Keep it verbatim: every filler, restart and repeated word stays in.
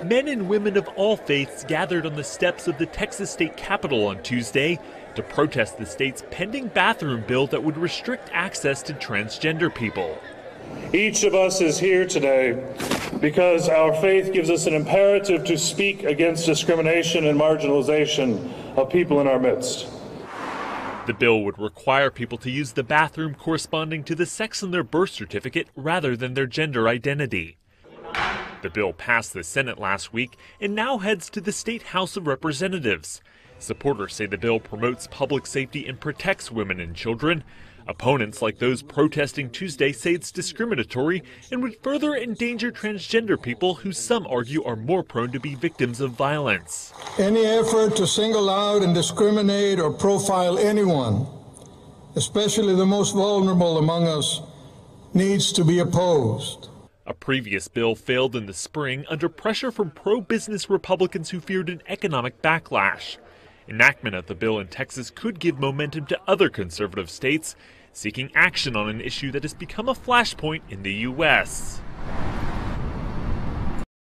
Men and women of all faiths gathered on the steps of the Texas state capitol on Tuesday to protest the state's pending bathroom bill that would restrict access to transgender people. Each of us is here today because our faith gives us an imperative to speak against discrimination and marginalization of people in our midst. The bill would require people to use the bathroom corresponding to the sex on their birth certificate rather than their gender identity. The bill passed the Senate last week and now heads to the State House of Representatives. Supporters say the bill promotes public safety and protects women and children. Opponents, like those protesting Tuesday, say it's discriminatory and would further endanger transgender people who some argue are more prone to be victims of violence. Any effort to single out and discriminate or profile anyone, especially the most vulnerable among us, needs to be opposed. A previous bill failed in the spring under pressure from pro-business Republicans who feared an economic backlash. Enactment of the bill in Texas could give momentum to other conservative states seeking action on an issue that has become a flashpoint in the U S